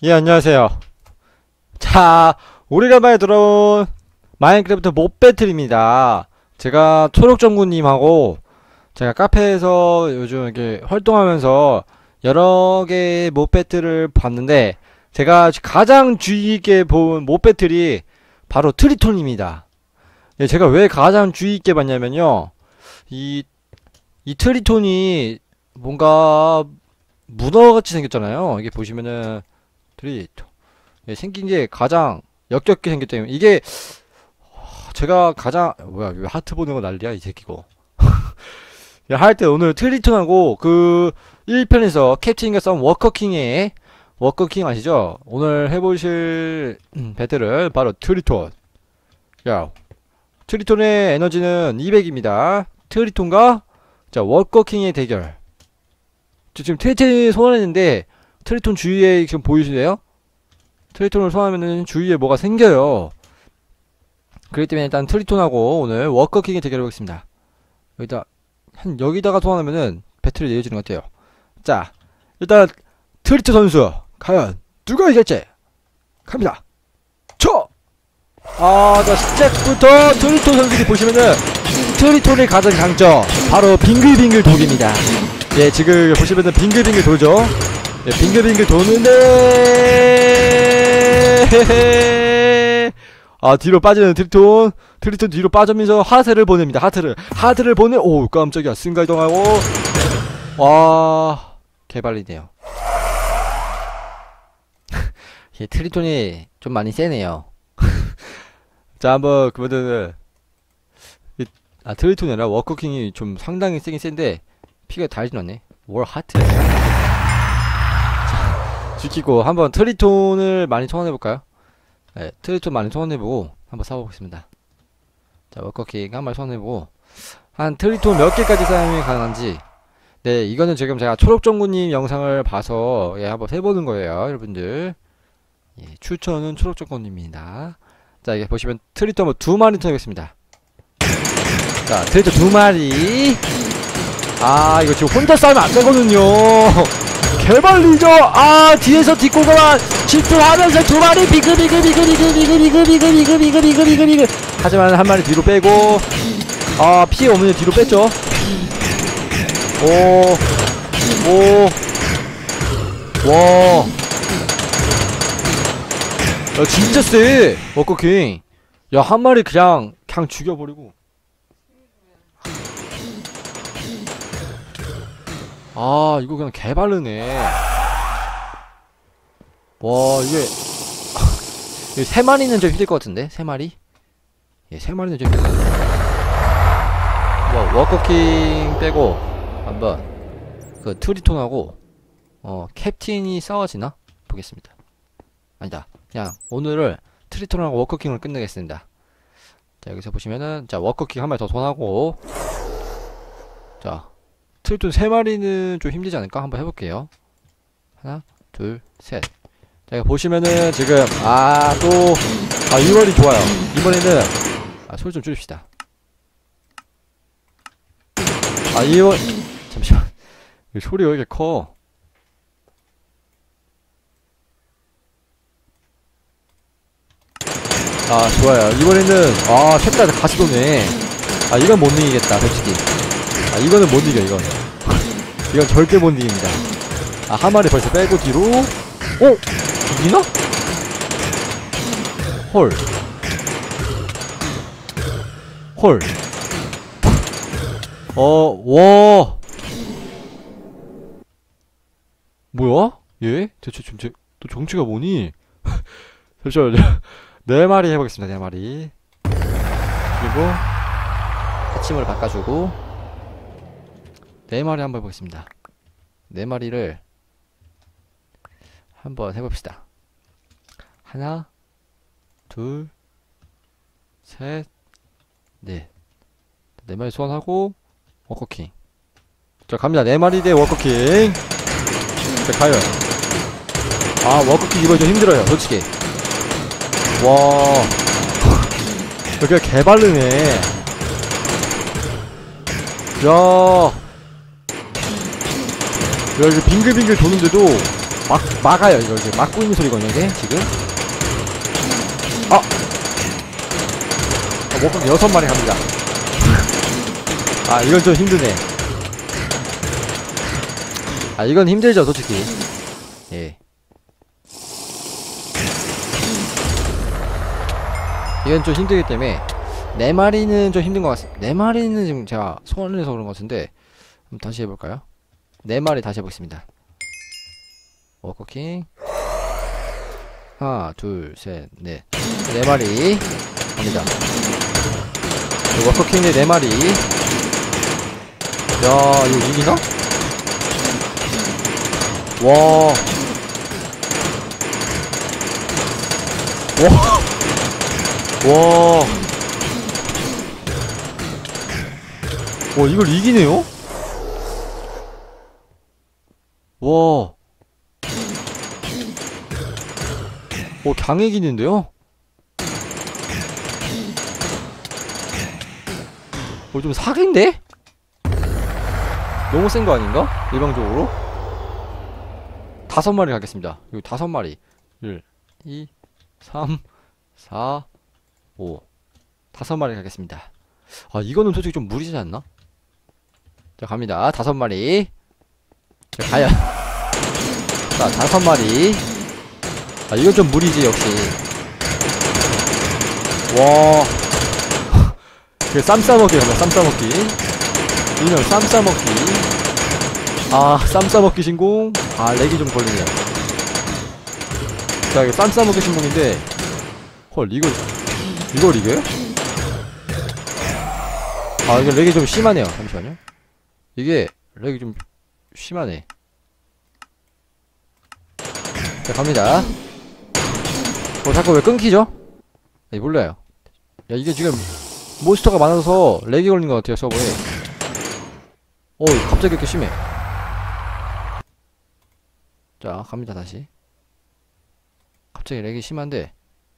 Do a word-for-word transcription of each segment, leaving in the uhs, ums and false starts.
예, 안녕하세요. 자, 오래간만에 들어온 마인크래프트 몹 배틀입니다. 제가 초록정구님하고 제가 카페에서 요즘 이렇게 활동하면서 여러 개의 몹 배틀을 봤는데, 제가 가장 주의 있게 본 몹 배틀이 바로 트리톤입니다. 예, 제가 왜 가장 주의 있게 봤냐면요, 이, 이 트리톤이 뭔가 문어같이 생겼잖아요. 이게 보시면은 트리톤, 예, 생긴게 가장 역겹게 생겼기 때문에, 이게 제가 가장 뭐야, 왜 하트 보는 거 난리야 이 새끼고. 할 때 오늘 트리톤하고 그 일 편에서 캡틴과 싸운 워커킹의, 워커킹 아시죠? 오늘 해보실 음, 배틀은 바로 트리톤. 야, 트리톤의 에너지는 이백입니다 트리톤과 자 워커킹의 대결. 저 지금 트리톤 소환했는데 트리톤 주위에 지금 보이시네요? 트리톤을 소환하면은 주위에 뭐가 생겨요. 그렇기 때문에 일단 트리톤하고 오늘 워커킹의 대결을 하겠습니다. 여기다 한 여기다가 소환하면은 배틀이 이어지는 것 같아요. 자, 일단 트리톤 선수 과연 누가 이길지 갑니다. 쳐! 아, 자 시작부터 트리톤 선수들이 보시면은 트리톤의 가장 강점 바로 빙글빙글 돌입니다. 예, 지금 보시면은 빙글빙글 돌죠. 예, 빙글빙글 도는데 아, 뒤로 빠지는 트리톤. 트리톤 뒤로 빠지면서 하트를 보냅니다. 하트를 하트를 보내. 오, 깜짝이야. 순간 이동하고. 와, 개발리네요. 예, 트리톤이 좀 많이 세네요. 자, 한번 그러면은 이, 아, 트리톤이 아니라 워커킹이 좀 상당히 세긴 센데 피가 다 일어났네. 월 하트. 지키고 한번 트리톤을 많이 소환해볼까요? 네, 트리톤 많이 소환해보고 한번 싸워보겠습니다. 자, 워커킹 한 마리 소환해보고 한 트리톤 몇 개까지 사용이 가능한지. 네, 이거는 지금 제가 초록정구님 영상을 봐서 예, 한번 해보는 거예요, 여러분들. 예, 추천은 초록정구님입니다. 자, 이게 보시면 트리톤 한번 두 마리 터내겠습니다. 자, 트리톤 두 마리. 아, 이거 지금 혼자 싸우면 안 되거든요. 개발리죠. 아, 뒤에서 뒷고가만 집중하면서 두 마리 비그비그비그비그비그비그비그비그비그비그비그. 하지만 한 마리 뒤로 빼고, 아, 피해 없는 뒤로 뺐죠. 오, 오, 와, 야, 진짜 쎄 워커킹. 야, 한 마리 그냥 그냥 죽여버리고. 아, 이거 그냥 개발르네. 와, 이게 이게 세 마리는 좀 힘들 것 같은데? 세 마리? 예, 세 마리는 좀 힘들 것 같은데. 뭐, 워커킹 빼고 한번 그 트리톤하고 어 캡틴이 싸워지나? 보겠습니다. 아니다, 그냥 오늘을 트리톤하고 워커킹을 끝내겠습니다. 자, 여기서 보시면은 자, 워커킹 한 마리 더 손하고. 자, 트리톤 세 마리는 좀 힘들지 않을까? 한번 해볼게요. 하나, 둘, 셋. 자, 이거 보시면은 지금, 아, 또, 아, 이번이 좋아요. 이번에는, 아, 소리 좀 줄입시다. 아, 이번, 잠시만. 이 소리 왜 이렇게 커? 아, 좋아요. 이번에는, 아, 셋 다 같이 도네. 아, 이건 못 이기겠다, 솔직히. 아, 이거는 못 이겨, 이건. 이건 절대 못 이깁니다. 아, 한 마리 벌써 빼고 뒤로. 어? 이기나? 헐. 헐. 어, 와. 뭐야? 얘? 대체 좀, 제, 또 정체가 뭐니? 잠시만요. 네 마리 해보겠습니다, 네 마리. 그리고, 아침을 바꿔주고, 네 마리 한번 해보겠습니다. 네 마리를 한번 해봅시다. 하나, 둘, 셋, 넷. 네 마리 소환하고 워커킹. 자, 갑니다. 네 마리 대 워커킹. 자, 가요. 아, 워커킹 이거 좀 힘들어요, 솔직히. 와, 여기가 개발르네. 야, 야, 이거 빙글빙글 도는데도 막, 막아요. 이거 이제 막고 있는 소리거든요, 이게, 지금. 아! 아, 목각 여섯 마리 갑니다. 아, 이건 좀 힘드네. 아, 이건 힘들죠, 솔직히. 예. 이건 좀 힘들기 때문에, 네 마리는 좀 힘든 것 같습니다. 네 마리는 지금 제가 소원을 해서 그런 것 같은데, 한번 다시 해볼까요? 네 마리 다시 해보겠습니다. 워커킹. 하나, 둘, 셋, 넷. 네 마리. 갑니다. 워커킹의 네 마리. 야, 이거 이기나? 와. 와. 와. 와, 이걸 이기네요? 와. 오, 강해 이기는데요? 어, 좀 사기인데? 너무 센 거 아닌가? 일방적으로? 다섯 마리 가겠습니다. 이거 다섯 마리. 일, 이, 삼, 사, 오. 다섯 마리 가겠습니다. 아, 이거는 솔직히 좀 무리지 않나? 자, 갑니다. 다섯 마리. 자, 과연. 자, 다섯 마리. 아, 이건 좀 무리지, 역시. 와. 그, 쌈 싸먹기 갑니다. 쌈 싸먹기. 이는 쌈 싸먹기. 아, 쌈 싸먹기 신공. 아, 렉이 좀 걸리네요. 자, 이거 쌈 싸먹기 신공인데. 헐, 이걸, 이걸 이겨요? 아, 이게 렉이 좀 심하네요. 잠시만요. 이게, 렉이 좀 심하네. 자, 갑니다. 어, 자꾸 왜 끊기죠? 네, 몰라요. 야, 이게 지금, 몬스터가 많아서 렉이 걸린 것 같아요, 서버에. 어, 갑자기 이렇게 심해. 자, 갑니다, 다시. 갑자기 렉이 심한데.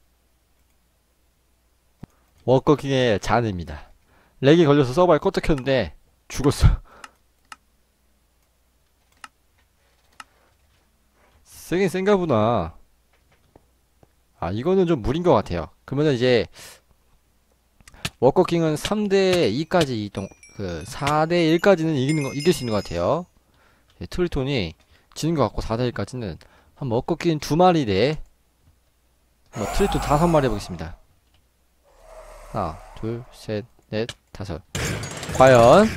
워커킹의 잔해입니다. 렉이 걸려서 서버에 껐다 켰는데, 죽었어. 세긴 센가 보나. 아, 이거는 좀 무리인 것 같아요. 그러면은 이제, 워커킹은 삼 대 이까지 이동, 그, 사 대 일까지는 이기는 거, 이길 수 있는 것 같아요. 예, 트리톤이 지는 것 같고, 사 대 일까지는. 한 워커킹 두 마리 대, 뭐, 트리톤 다섯 마리 해보겠습니다. 하나, 둘, 셋, 넷, 다섯. 과연?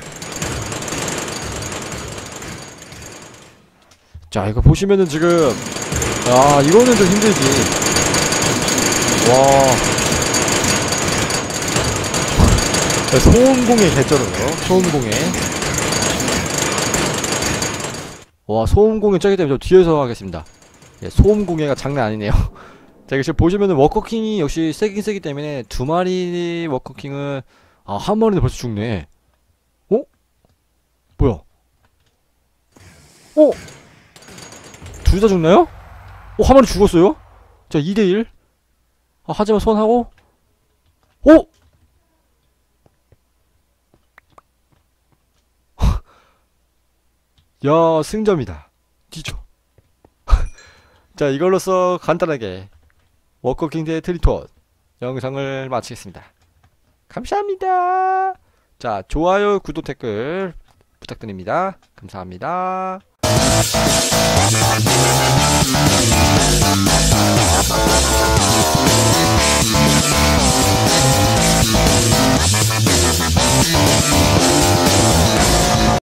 자, 이거 보시면은 지금, 아, 이거는 좀 힘들지. 와. 소음공에 개쩔어요. 소음공에. 와, 소음공에 쩌기 때문에 저 뒤에서 하겠습니다. 예, 소음공예가 장난 아니네요. 자, 이거 지금 보시면은 워커킹이 역시 세긴 세기 때문에 두 마리 워커킹은, 아, 한 마리는 벌써 죽네. 어? 뭐야? 어? 둘 다 죽나요? 어, 한 마리 죽었어요? 자, 이 대 일. 아, 하지만 손하고. 어? 야, 승점이다. 뒤져. 자, 이걸로써 간단하게 워커킹 대 트리톤 영상을 마치겠습니다. 감사합니다. 자, 좋아요, 구독, 댓글 부탁드립니다. 감사합니다.